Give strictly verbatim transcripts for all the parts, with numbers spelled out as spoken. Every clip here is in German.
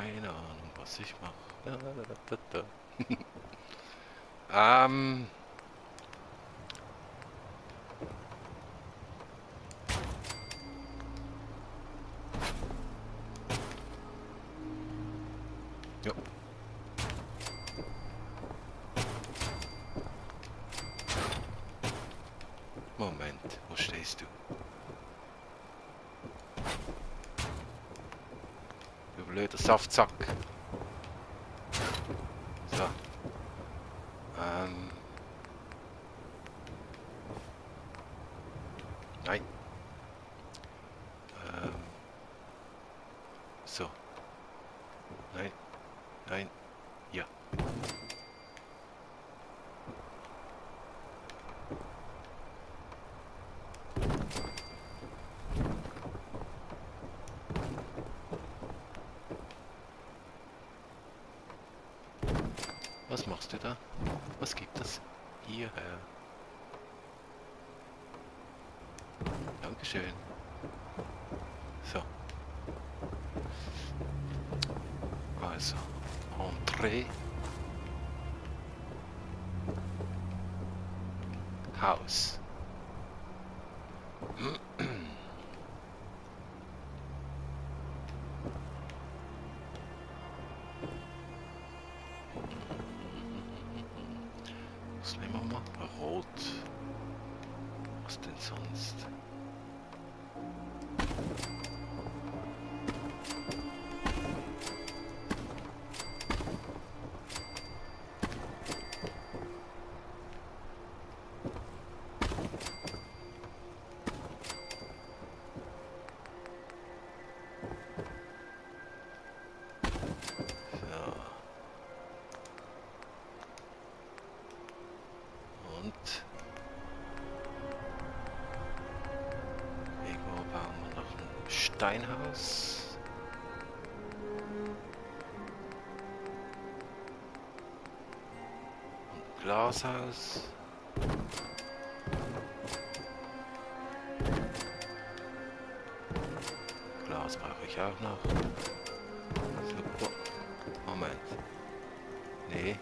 keine Ahnung, was ich mache. ähm. Jo. Moment, wo stehst du? Du blöder Saftsack. So. Ähm. Nein. Ähm. So. Nein. Nein. Ja. Was machst du da? Was gibt es? Hierher. Dankeschön. So. Also. Entree. Haus. Was nehmen wir mal? Rot. Was denn sonst? So. Und irgendwo bauen wir noch ein Steinhaus. Und ein Glashaus. Glas brauche ich auch noch. Super. Moment. Nee.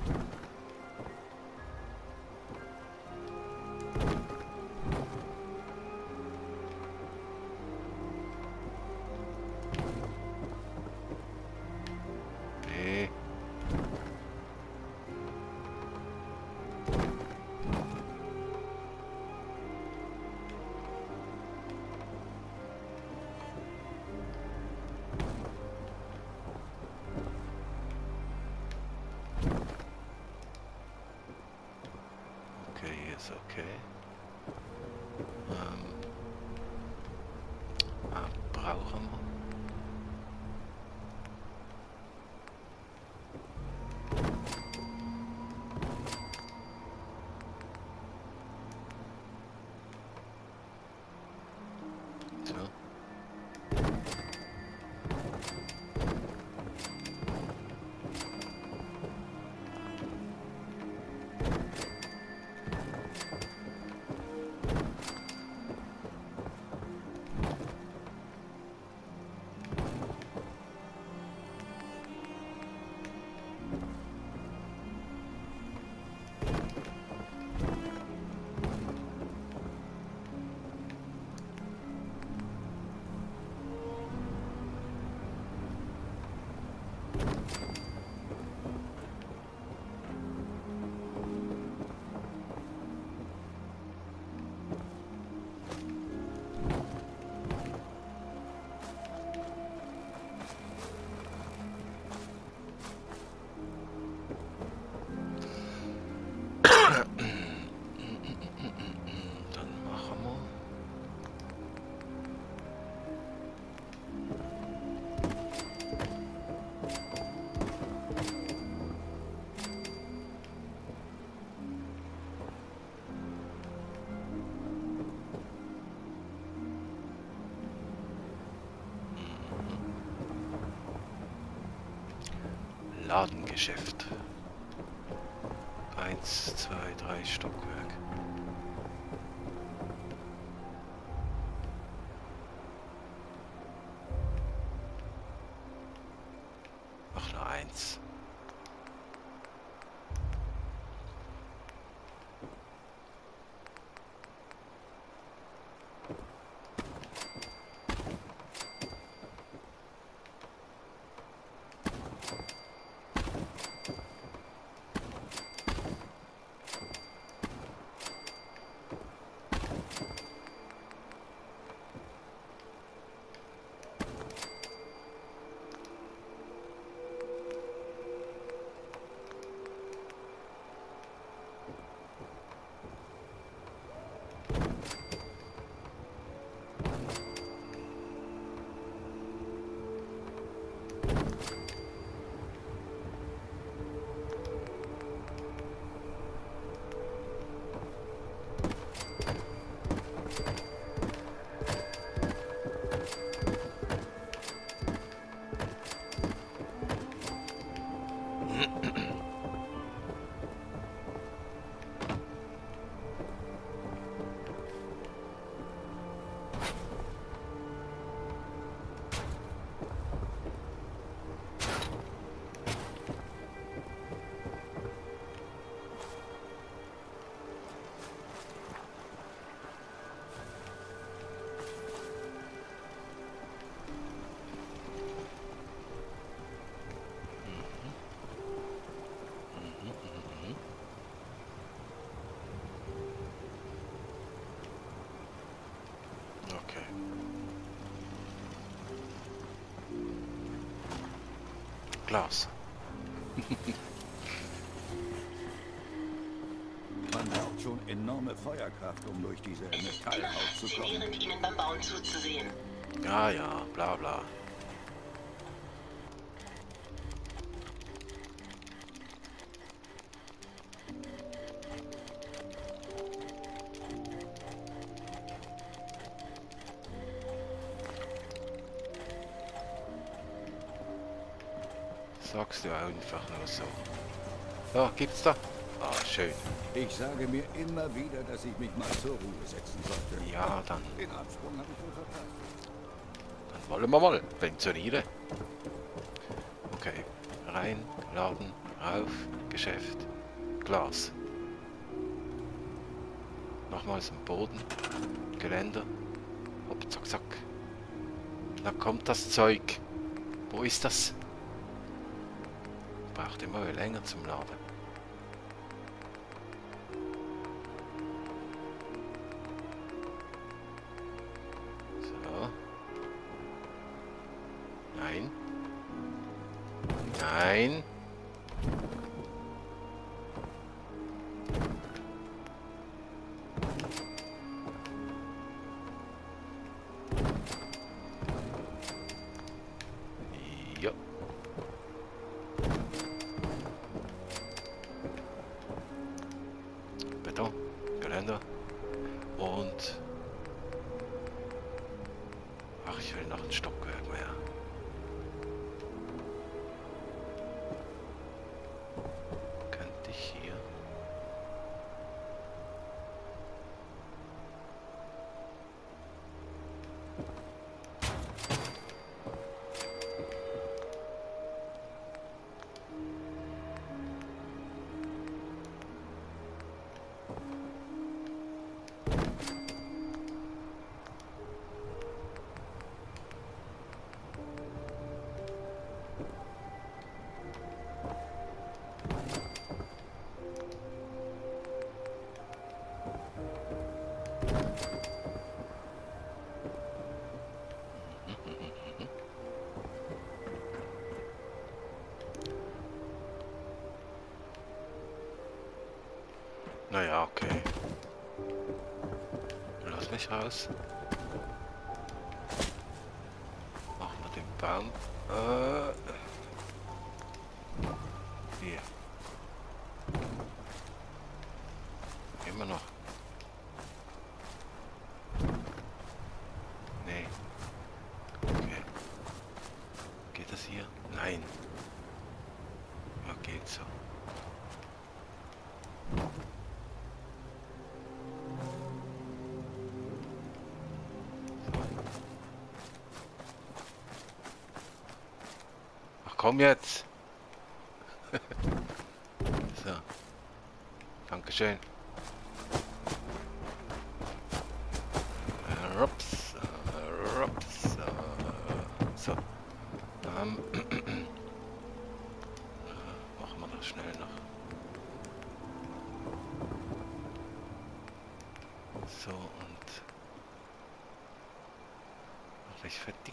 Nee. Okay, hier ist okay. Ähm, ah, brauchen wir. So. Dann machen wir. Ladengeschäft. Eins, zwei, drei Stockwerk. Glas. Man braucht schon enorme Feuerkraft, um durch diese Es ist immer Metallhaut zu kommen. faszinierend, Ihnen beim Bauen zuzusehen. Ja, ja, bla bla. Sagst du einfach nur so. So, gibt's da? Ah, schön. Ich sage mir immer wieder, dass ich mich mal zur Ruhe setzen sollte. Ja, dann, Den Absprung habe ich wohl verpasst. dann wollen wir mal pensionieren. Okay, rein, laden, rauf, Geschäft, Glas. Nochmals am Boden, Geländer, hopp, zack, zack. Da kommt das Zeug. Wo ist das? Braucht immer länger zum Laden. So. Nein. Nein. Ja. Beton, Geländer und ach, ich will noch ein Stockwerk mehr. Könnte ich hier? Naja, okay. Lass mich raus. Machen wir den Baum. Äh, hier. Immer noch. Nee. Okay. Geht das hier? Nein. Ja, geht so. Ach komm jetzt. So. Dankeschön. Äh, Rups, äh, rups, äh, so. Ähm, äh, machen wir das schnell noch. So, und mache ich fertig.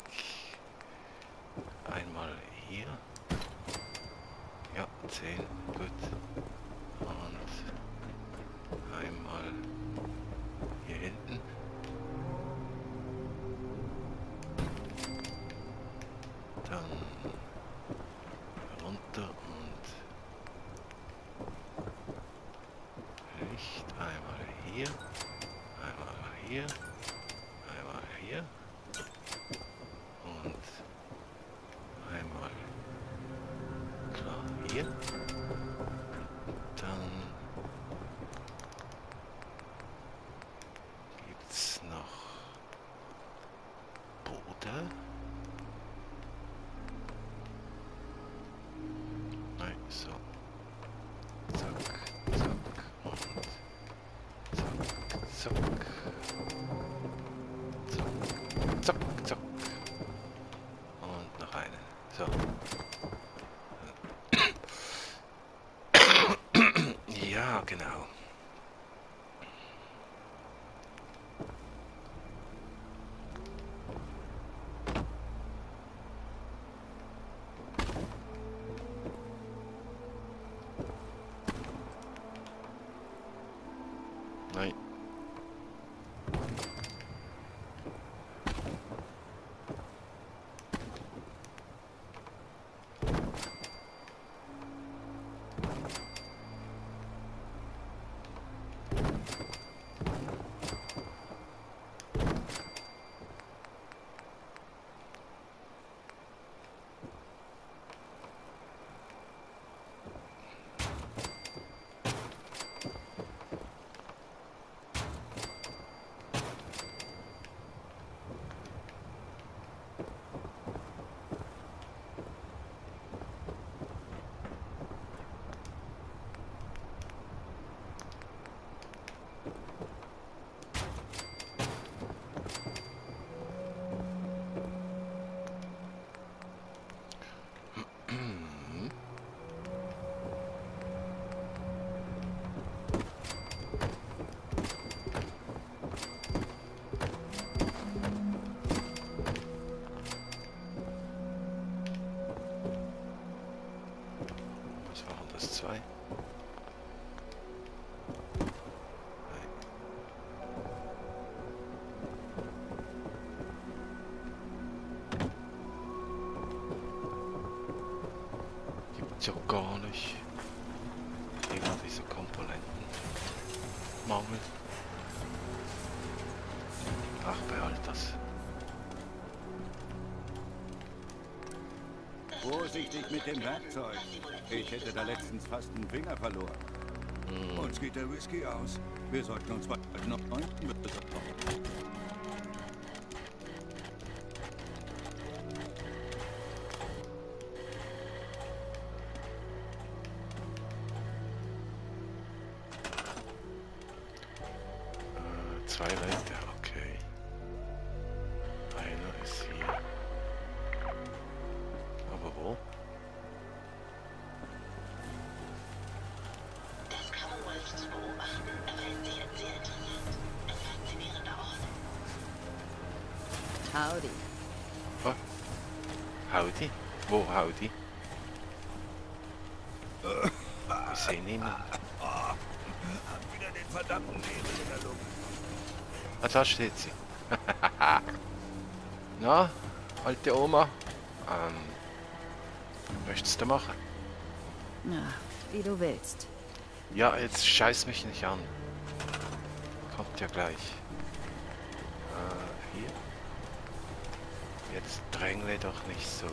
Einmal hier. Ja, zehn, gut. Und einmal hier hinten. Dann runter und Licht. Einmal hier. Einmal hier. Einmal hier. Und einmal klar hier. Dann gibt's noch Bude. Nein, so. Zack, zack und zack, zack. Zack, zack, zack. Und noch eine. So. Ja, genau. Mangel. Ach, behalt das. Vorsichtig mit dem Werkzeug. Ich hätte da letztens fast einen Finger verloren. Hm. Uns geht der Whisky aus. Wir sollten uns bald noch neuen besorgen. Äh, zwei Leute, okay. Einer ist hier. Aber wo? Das Commonwealth zu beobachten erweist sich als sehr interessant. Ein faszinierender Ort. Howdy. Oh. Howdy? Wo Howdy? Ich sehe niemanden. Hab wieder den verdammten Nebel in der Luft. Ah, da steht sie. Na, alte Oma. Ähm, möchtest du machen? Na, wie du willst. Ja, jetzt scheiß mich nicht an. Kommt ja gleich. Äh, hier. Jetzt drängle doch nicht so.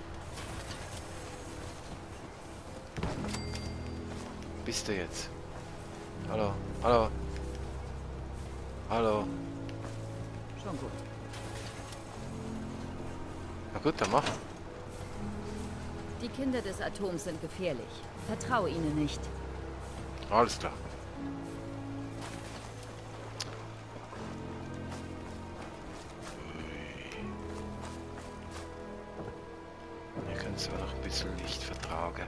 Bist du jetzt? Hallo, hallo. Hallo. Schon gut. Na gut, dann mach. Die Kinder des Atoms sind gefährlich. Vertraue ihnen nicht. Alles klar. Hier kannst du noch ein bisschen Licht vertragen.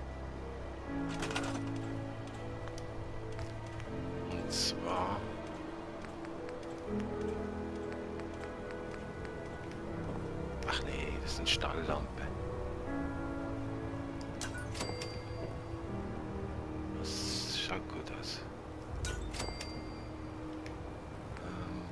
Und zwar... Ach nee, das ist eine Stalllampe. Das schaut gut aus. Ähm.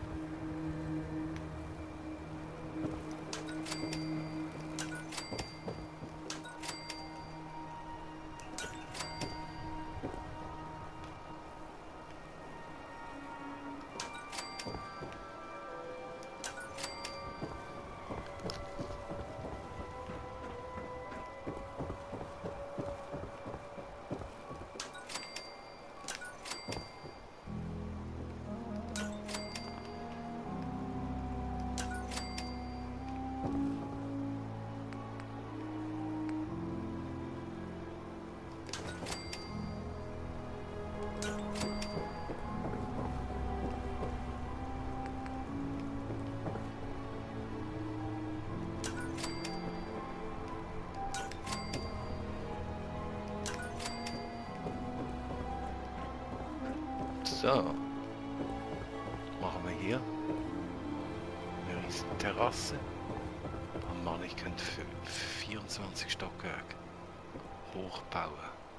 So. Machen wir hier eine riesen Terrasse. Oh Mann, ich könnte für vierundzwanzig Stockwerke hochbauen.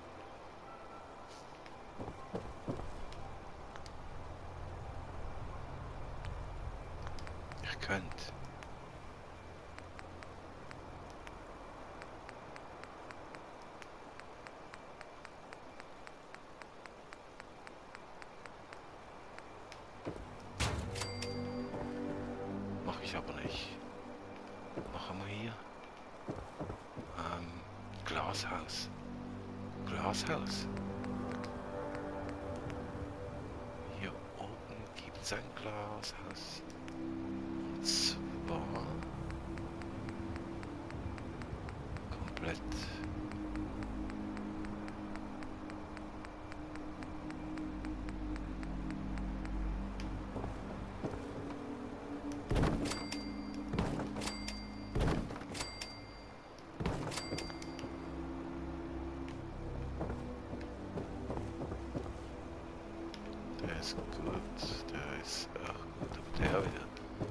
Ich könnte. Mache ich aber nicht. Machen wir hier. Ähm, Glashaus. Glashaus. Hier oben gibt es ein Glashaus. Und zwar komplett. Der ist gut, der ist auch gut, aber der wieder.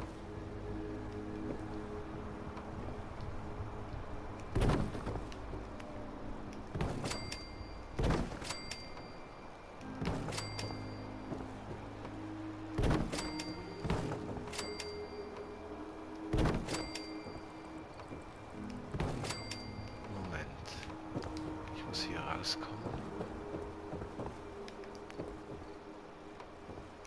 Moment, ich muss hier rauskommen.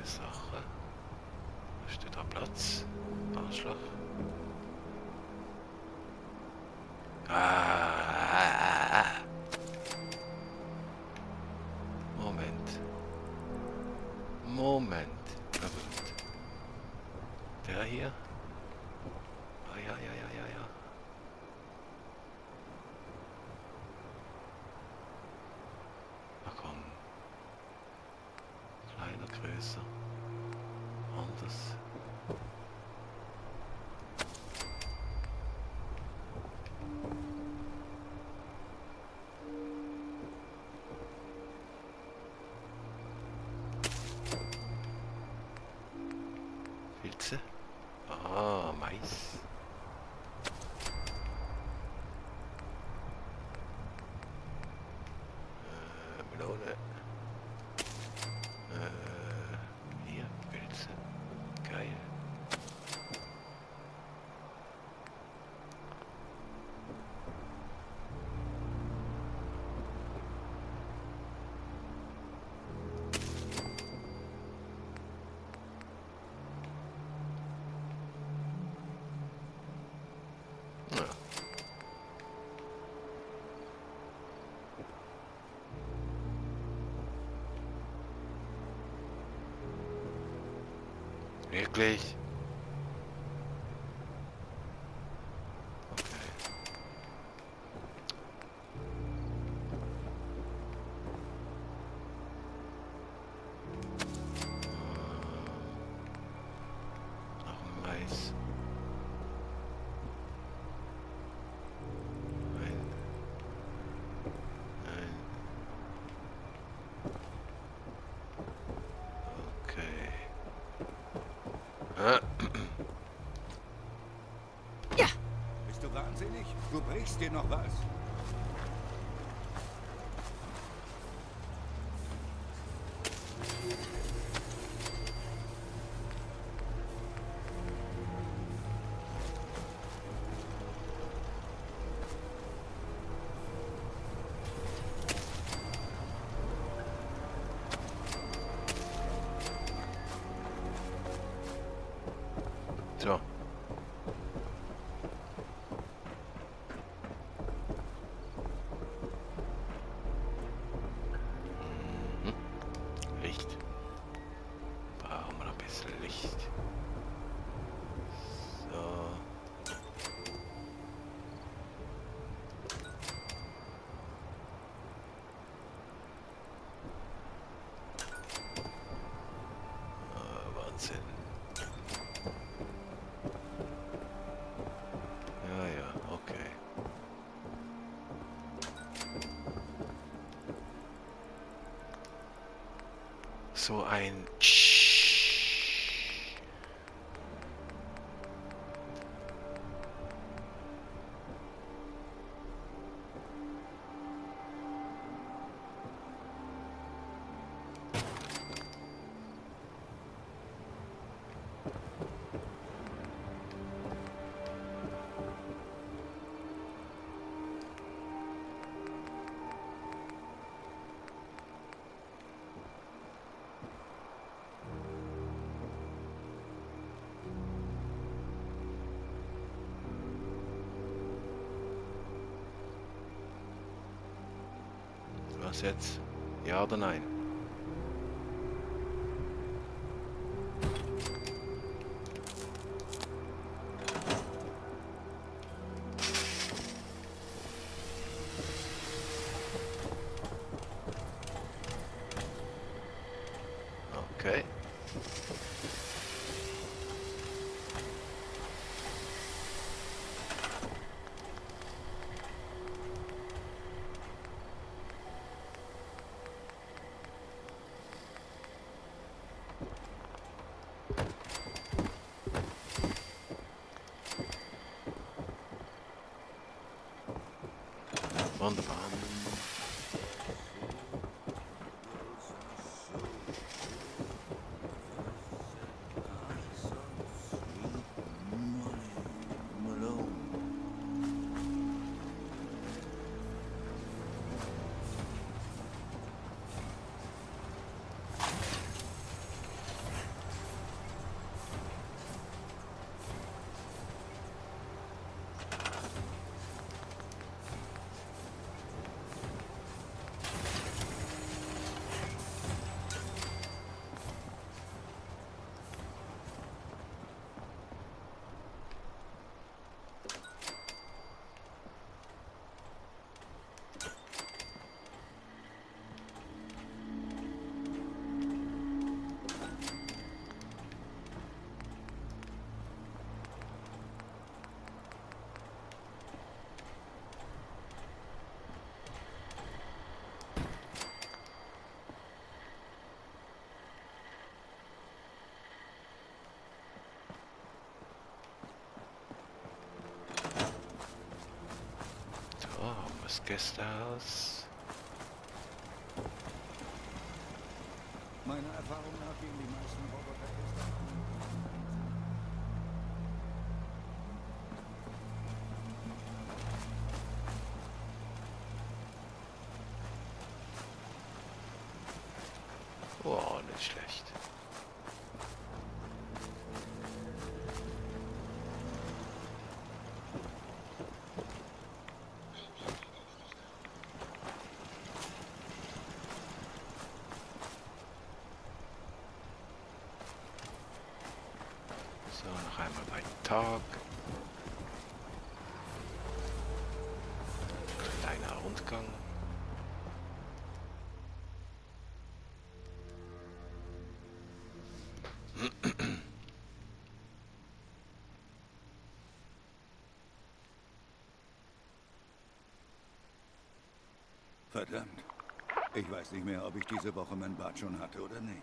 Sache. Da steht da Platz. Arschloch. Ah. Moment. Moment. Na gut. Der hier? Ah ja, ja, ja, ja, ja. Na komm. Kleiner, größer. Anders. Pilze. Ah, Mais. Äh, Melone. Äh, hier, Pilze. Geil. Ja. Wirklich? Okay. Noch ein Mais. Nein. Nein. Okay. Ah. Bist du wahnsinnig? Du brichst dir noch was. So. Mhm. Licht. Brauchen wir noch ein bisschen Licht. So. Ah, Wahnsinn. Ja, ja, okay. So ein Was jetzt? Ja oder nein? Okay. Wunderbar. Gästehaus. Meiner Erfahrung nach gehen die meisten Roboter erst an. Oh, nicht schlecht. So, noch einmal bei Tag. Kleiner Rundgang. Verdammt. Ich weiß nicht mehr, ob ich diese Woche mein Bad schon hatte oder nicht.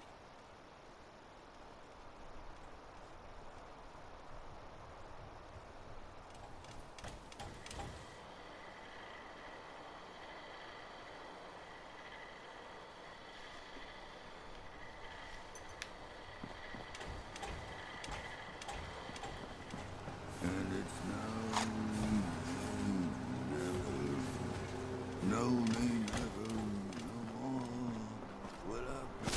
And it's now no me never no more will I play.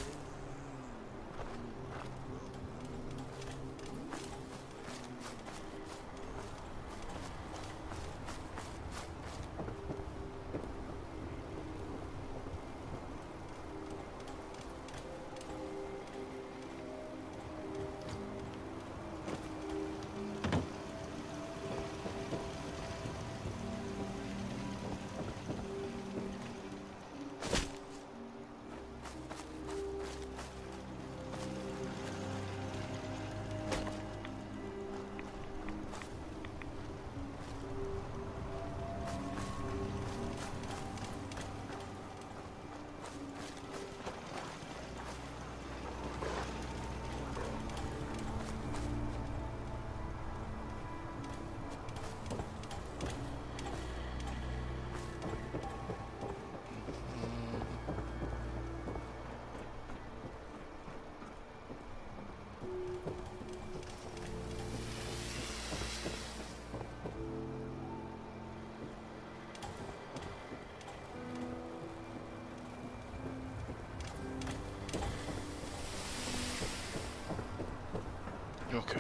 Okay.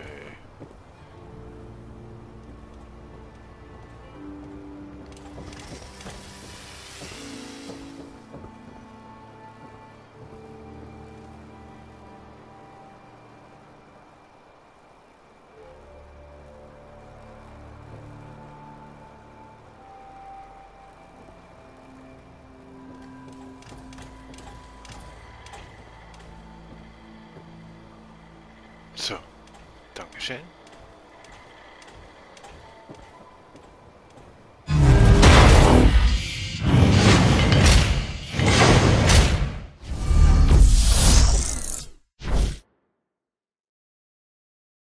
So, Dankeschön.